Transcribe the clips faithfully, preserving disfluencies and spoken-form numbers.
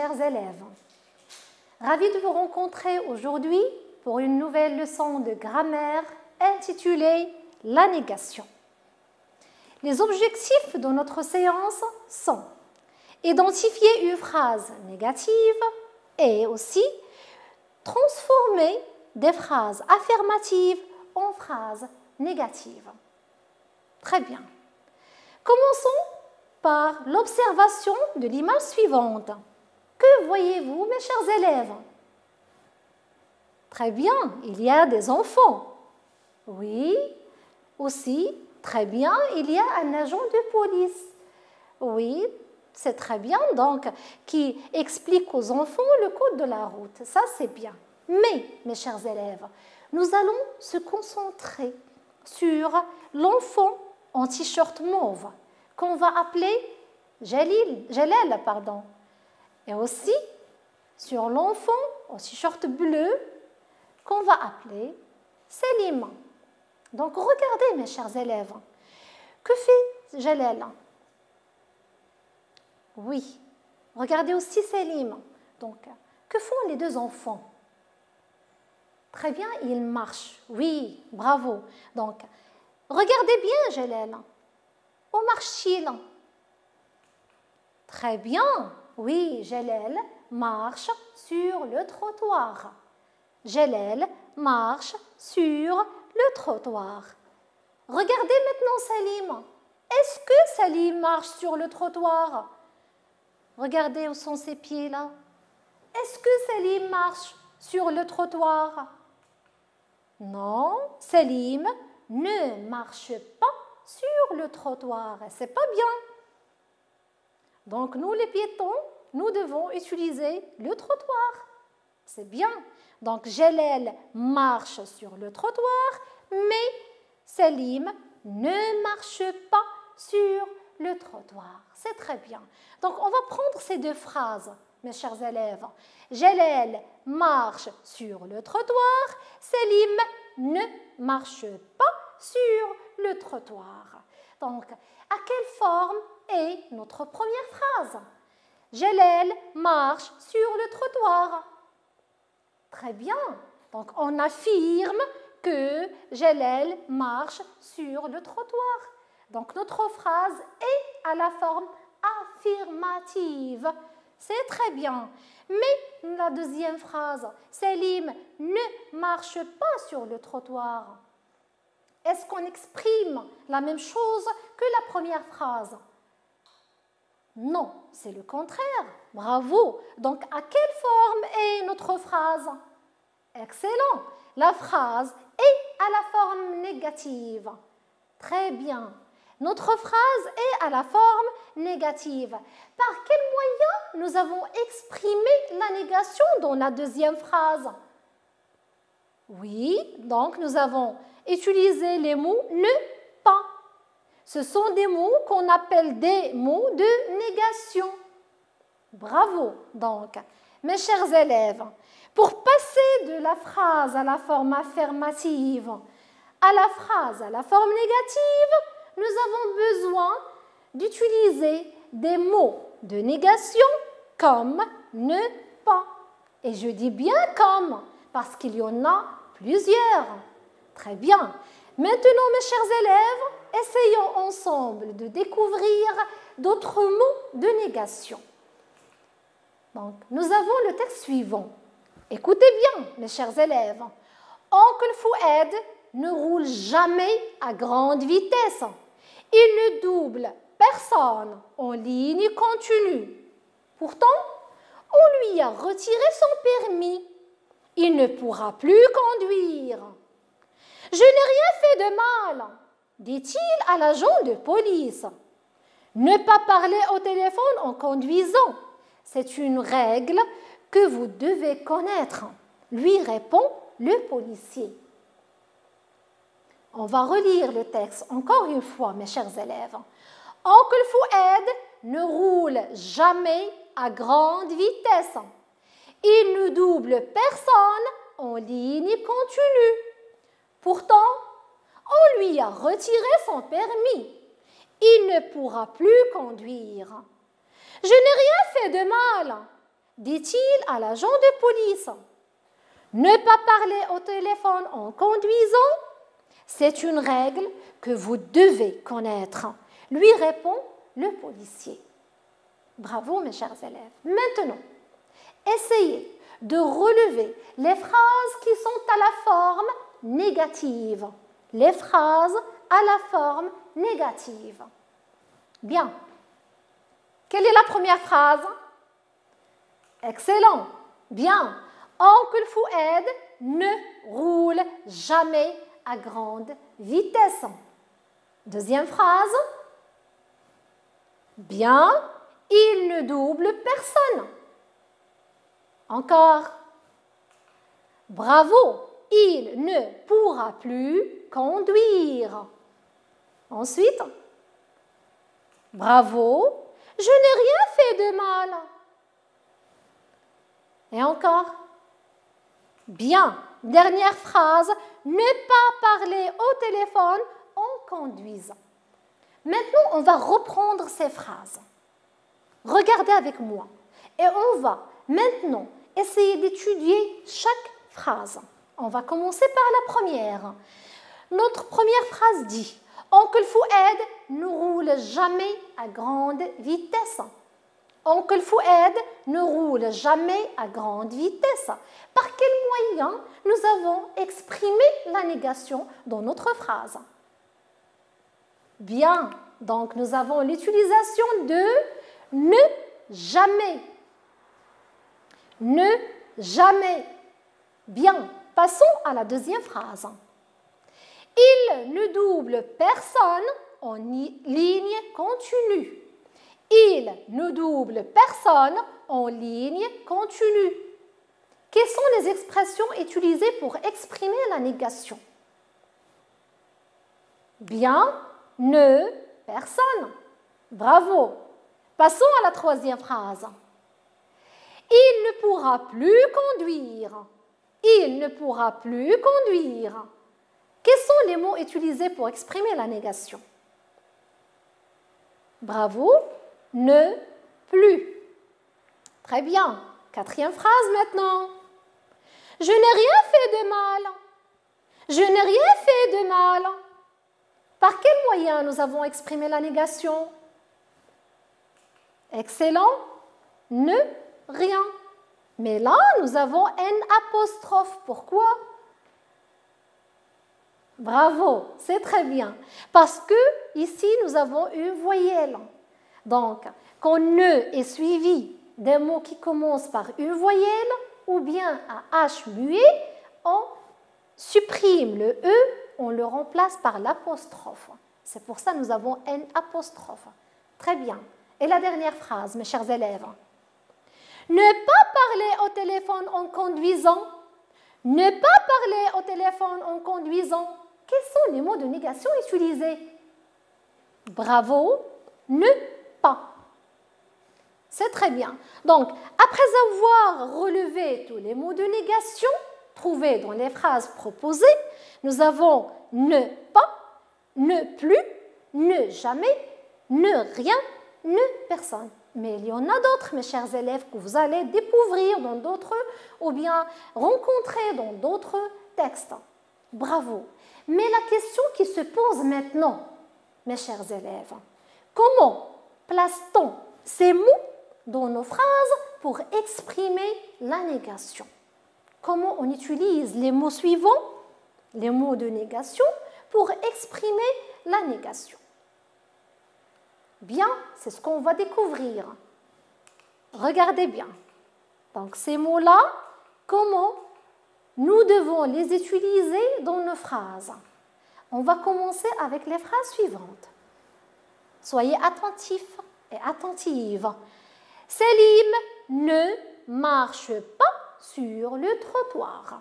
chers élèves. Ravi de vous rencontrer aujourd'hui pour une nouvelle leçon de grammaire intitulée « La négation ». Les objectifs de notre séance sont identifier une phrase négative et aussi transformer des phrases affirmatives en phrases négatives. Très bien. Commençons par l'observation de l'image suivante. Que voyez-vous, mes chers élèves? Très bien, il y a des enfants. Oui, aussi, très bien, il y a un agent de police. Oui, c'est très bien, donc, qui explique aux enfants le code de la route. Ça, c'est bien. Mais, mes chers élèves, nous allons se concentrer sur l'enfant en t-shirt mauve, qu'on va appeler Jalil, Jalal, pardon. Et aussi sur l'enfant en t-shirt bleu, qu'on va appeler Selim. Donc, regardez, mes chers élèves, que fait Jalal? Oui, regardez aussi Selim. Donc, que font les deux enfants? Très bien, ils marchent. Oui, bravo. Donc, regardez bien Jalal. Où marche-t-il? Très bien. Oui, Jalal marche sur le trottoir. Jalal marche sur le trottoir. Regardez maintenant Salim. Est-ce que Salim marche sur le trottoir? Regardez où sont ses pieds là. Est-ce que Salim marche sur le trottoir? Non, Salim ne marche pas sur le trottoir. C'est pas bien. Donc nous les piétons, nous devons utiliser le trottoir. C'est bien. Donc Jalal marche sur le trottoir, mais Salim ne marche pas sur le trottoir. C'est très bien. Donc on va prendre ces deux phrases, mes chers élèves. Jalal marche sur le trottoir, Salim ne marche pas sur le trottoir. Donc, à quelle forme est notre première phrase? Jalal marche sur le trottoir. Très bien. Donc, on affirme que Jalal marche sur le trottoir. Donc, notre phrase est à la forme affirmative. C'est très bien. Mais la deuxième phrase, Salim ne marche pas sur le trottoir. Est-ce qu'on exprime la même chose que la première phrase? Non, c'est le contraire. Bravo. Donc, à quelle forme est notre phrase? Excellent. La phrase est à la forme négative. Très bien. Notre phrase est à la forme négative. Par quel moyen nous avons exprimé la négation dans la deuxième phrase? Oui, donc nous avons utilisé les mots « ne pas ». Ce sont des mots qu'on appelle des mots de négation. Bravo. Donc, mes chers élèves, pour passer de la phrase à la forme affirmative à la phrase à la forme négative, nous avons besoin d'utiliser des mots de négation comme « ne pas ». Et je dis bien « comme » parce qu'il y en a plusieurs. Très bien. Maintenant, mes chers élèves, essayons ensemble de découvrir d'autres mots de négation. Donc, nous avons le texte suivant. Écoutez bien, mes chers élèves. Oncle Fouad ne roule jamais à grande vitesse. Il ne double personne en ligne continue. Pourtant, on lui a retiré son permis. Il ne pourra plus conduire. Je n'ai rien fait de mal, dit-il à l'agent de police. Ne pas parler au téléphone en conduisant, c'est une règle que vous devez connaître, lui répond le policier. On va relire le texte encore une fois, mes chers élèves. Oncle Fouad ne roule jamais à grande vitesse. Il ne double personne en ligne continue. Pourtant, on lui a retiré son permis. Il ne pourra plus conduire. Je n'ai rien fait de mal, dit-il à l'agent de police. Ne pas parler au téléphone en conduisant, c'est une règle que vous devez connaître, lui répond le policier. Bravo mes chers élèves. Maintenant, essayez de relever les phrases qui sont à la forme négative. Les phrases à la forme négative. Bien. Quelle est la première phrase? Excellent. Bien. Oncle Fouad ne roule jamais à grande vitesse. Deuxième phrase. Bien. Il ne double personne. Encore. Bravo. Il ne pourra plus conduire. Ensuite. Bravo. Je n'ai rien fait de mal. Et encore. Bien. Dernière phrase. Ne pas parler au téléphone en conduisant. Maintenant, on va reprendre ces phrases. Regardez avec moi. Et on va maintenant essayer d'étudier chaque phrase. On va commencer par la première. Notre première phrase dit « Oncle Fouad ne roule jamais à grande vitesse ». Oncle Fouad ne roule jamais à grande vitesse. Par quel moyen nous avons exprimé la négation dans notre phrase? Bien, donc nous avons l'utilisation de « ne jamais ». Ne jamais. Bien, passons à la deuxième phrase. Il ne double personne en ligne continue. Il ne double personne en ligne continue. Quelles sont les expressions utilisées pour exprimer la négation? Bien, ne, personne. Bravo. Passons à la troisième phrase. Il ne pourra plus conduire. Il ne pourra plus conduire. Quels sont les mots utilisés pour exprimer la négation? Bravo. Ne, plus. Très bien. Quatrième phrase maintenant. Je n'ai rien fait de mal. Je n'ai rien fait de mal. Par quel moyen nous avons exprimé la négation? Excellent. Ne, rien. Mais là, nous avons un apostrophe. Pourquoi? Bravo, c'est très bien. Parce que ici, nous avons une voyelle. Donc, quand ne est suivi d'un mot qui commence par une voyelle ou bien un H muet, on supprime le E, on le remplace par l'apostrophe. C'est pour ça que nous avons un apostrophe. Très bien. Et la dernière phrase, mes chers élèves. Ne pas parler au téléphone en conduisant. Ne pas parler au téléphone en conduisant. Quels sont les mots de négation utilisés? Bravo, ne pas. C'est très bien. Donc, après avoir relevé tous les mots de négation trouvés dans les phrases proposées, nous avons ne pas, ne plus, ne jamais, ne rien, ne personne. Mais il y en a d'autres, mes chers élèves, que vous allez découvrir dans d'autres ou bien rencontrer dans d'autres textes. Bravo. Mais la question qui se pose maintenant, mes chers élèves, comment place-t-on ces mots dans nos phrases pour exprimer la négation? Comment on utilise les mots suivants, les mots de négation, pour exprimer la négation? Bien, c'est ce qu'on va découvrir. Regardez bien. Donc ces mots-là, comment nous devons les utiliser dans nos phrases? On va commencer avec les phrases suivantes. Soyez attentifs et attentives. Selim ne marche pas sur le trottoir.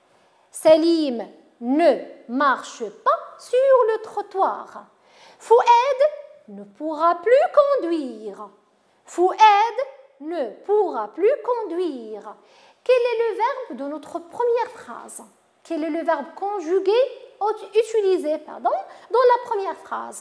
Selim ne marche pas sur le trottoir. Fouad ne pourra plus conduire. Fouad ne pourra plus conduire. Quel est le verbe de notre première phrase? Quel est le verbe conjugué utilisé pardon, dans la première phrase?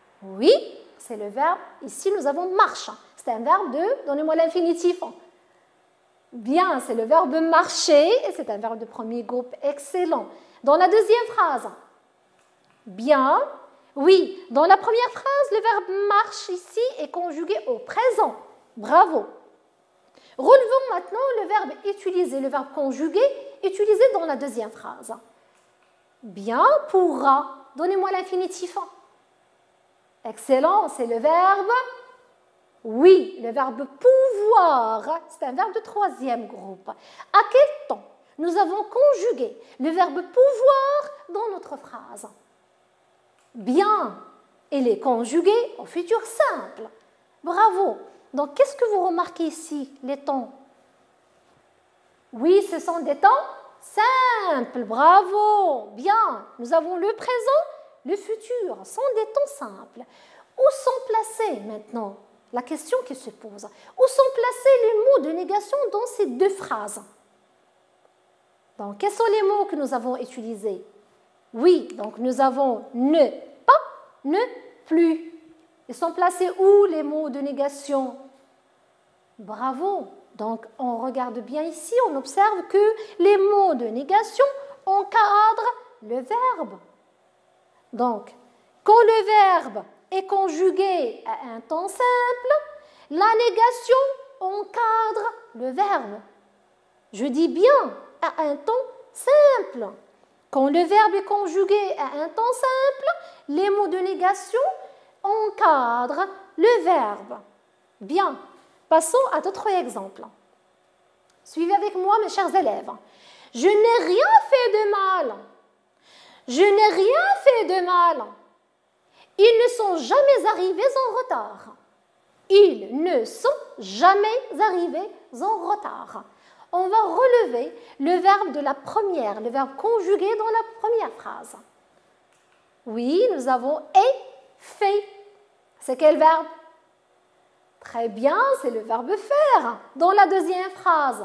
Oui, c'est le verbe, ici nous avons marche. C'est un verbe de, donnez-moi l'infinitif. Bien, c'est le verbe marcher et c'est un verbe de premier groupe excellent. Dans la deuxième phrase, bien, oui, dans la première phrase, le verbe marche ici est conjugué au présent. Bravo. Relevons maintenant le verbe utiliser, le verbe conjugué utilisé dans la deuxième phrase. Bien, pourra. Donnez-moi l'infinitif. Excellent, c'est le verbe oui, le verbe pouvoir, c'est un verbe de troisième groupe. À quel temps nous avons conjugué le verbe pouvoir dans notre phrase? Bien, il est conjugué au futur simple. Bravo. Donc, qu'est-ce que vous remarquez ici, les temps? Oui, ce sont des temps simples. Bravo. Bien, nous avons le présent, le futur. Ce sont des temps simples. Où sont placés maintenant? La question qui se pose. Où sont placés les mots de négation dans ces deux phrases? Donc, quels sont les mots que nous avons utilisés? Oui, donc nous avons ne pas, ne plus. Ils sont placés où les mots de négation? Bravo. Donc, on regarde bien ici, on observe que les mots de négation encadrent le verbe. Donc, quand le verbe est conjugué à un temps simple, la négation encadre le verbe. Je dis bien à un temps simple. Quand le verbe est conjugué à un temps simple, les mots de négation encadrent le verbe. Bien, passons à d'autres exemples. Suivez avec moi, mes chers élèves. Je n'ai rien fait de mal. Je n'ai rien fait de mal. Ils ne sont jamais arrivés en retard. Ils ne sont jamais arrivés en retard. On va relever le verbe de la première, le verbe conjugué dans la première phrase. Oui, nous avons « est fait ». C'est quel verbe? Très bien, c'est le verbe « faire ». Dans la deuxième phrase.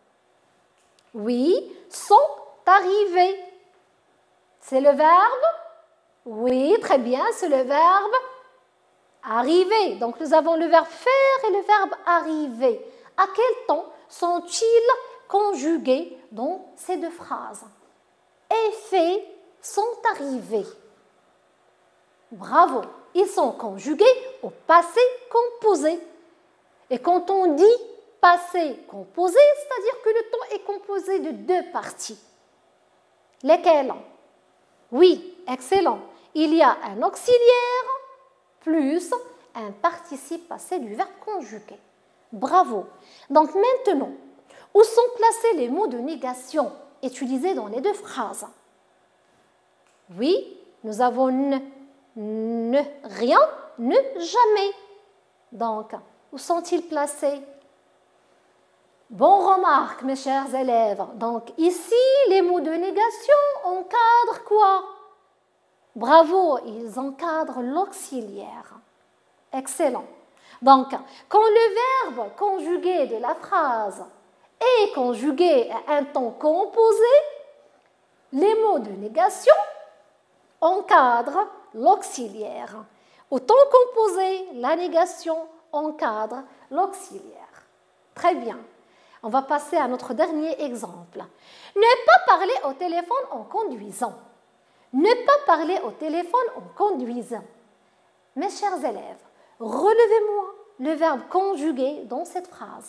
Oui, sont arrivés. C'est le verbe? Oui, très bien, c'est le verbe arriver. Donc, nous avons le verbe faire et le verbe arriver. À quel temps sont-ils conjugués dans ces deux phrases? Et faits sont arrivés. Bravo, ils sont conjugués au passé composé. Et quand on dit passé composé, c'est-à-dire que le temps est composé de deux parties. Lesquelles? Oui, excellent. Il y a un auxiliaire plus un participe passé du verbe conjugué. Bravo. Donc maintenant, où sont placés les mots de négation utilisés dans les deux phrases? Oui, nous avons ne, ne, rien, ne, jamais. Donc, où sont-ils placés? Bonne remarque, mes chers élèves. Donc, ici, les mots de négation encadrent quoi? Bravo, ils encadrent l'auxiliaire. Excellent. Donc, quand le verbe conjugué de la phrase est conjugué à un temps composé, les mots de négation encadrent l'auxiliaire. Au temps composé, la négation encadre l'auxiliaire. Très bien. On va passer à notre dernier exemple. Ne pas parler au téléphone en conduisant. Ne pas parler au téléphone en conduisant. Mes chers élèves, relevez-moi le verbe conjugué dans cette phrase.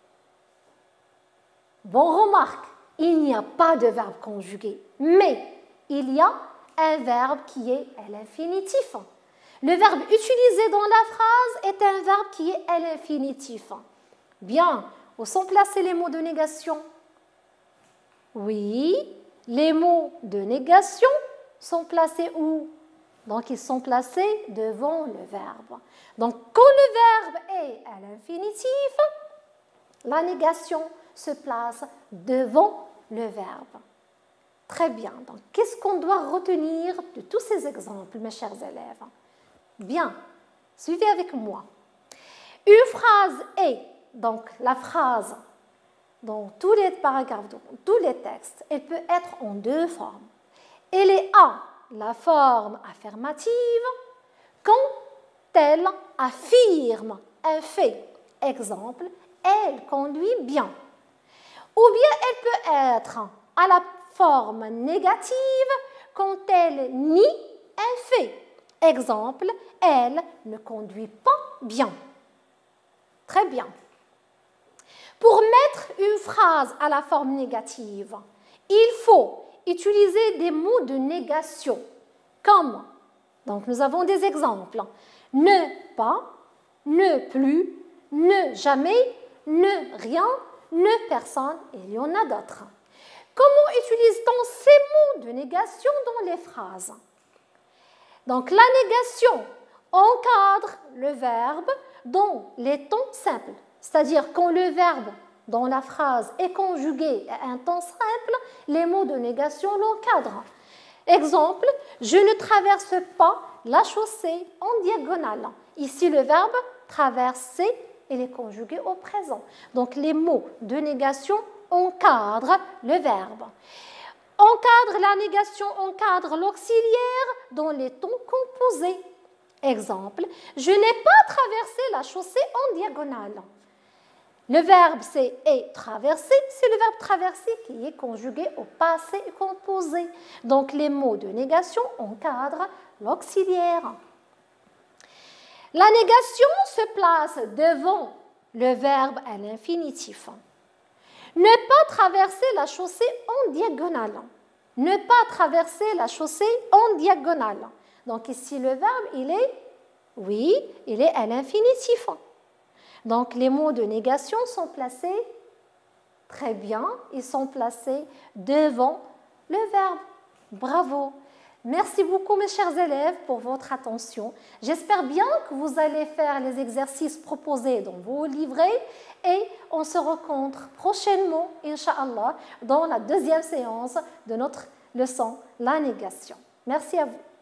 Bon, remarque, il n'y a pas de verbe conjugué, mais il y a un verbe qui est à l'infinitif. Le verbe utilisé dans la phrase est un verbe qui est à l'infinitif. Bien, où sont placés les mots de négation? Oui, les mots de négation sont placés où? Donc, ils sont placés devant le verbe. Donc, quand le verbe est à l'infinitif, la négation se place devant le verbe. Très bien. Donc, qu'est-ce qu'on doit retenir de tous ces exemples, mes chers élèves? Bien, suivez avec moi. Une phrase est, donc la phrase, dans tous les paragraphes, dans tous les textes, elle peut être en deux formes. Elle est A, la forme affirmative, quand elle affirme un fait. Exemple, elle conduit bien. Ou bien elle peut être à la forme négative quand elle nie un fait. Exemple, elle ne conduit pas bien. Très bien. Pour mettre une phrase à la forme négative, il faut utiliser des mots de négation, comme, donc nous avons des exemples, ne pas, ne plus, ne jamais, ne rien, ne personne, et il y en a d'autres. Comment utilise-t-on ces mots de négation dans les phrases? Donc la négation encadre le verbe dans les temps simples, c'est-à-dire quand le verbe dans la phrase est conjugué à un temps simple, les mots de négation l'encadrent. Exemple, je ne traverse pas la chaussée en diagonale. Ici, le verbe traverser, il est conjugué au présent. Donc les mots de négation encadrent le verbe. Encadre la négation, encadre l'auxiliaire dans les temps composés. Exemple, je n'ai pas traversé la chaussée en diagonale. Le verbe c'est est traversé, c'est le verbe traverser qui est conjugué au passé composé. Donc les mots de négation encadrent l'auxiliaire. La négation se place devant le verbe à l'infinitif. Ne pas traverser la chaussée en diagonale. Ne pas traverser la chaussée en diagonale. Donc ici, le verbe, il est, oui, il est à l'infinitif. Donc les mots de négation sont placés très bien, ils sont placés devant le verbe. Bravo! Merci beaucoup mes chers élèves pour votre attention. J'espère bien que vous allez faire les exercices proposés dans vos livrets et on se rencontre prochainement, Inch'Allah, dans la deuxième séance de notre leçon, la négation. Merci à vous.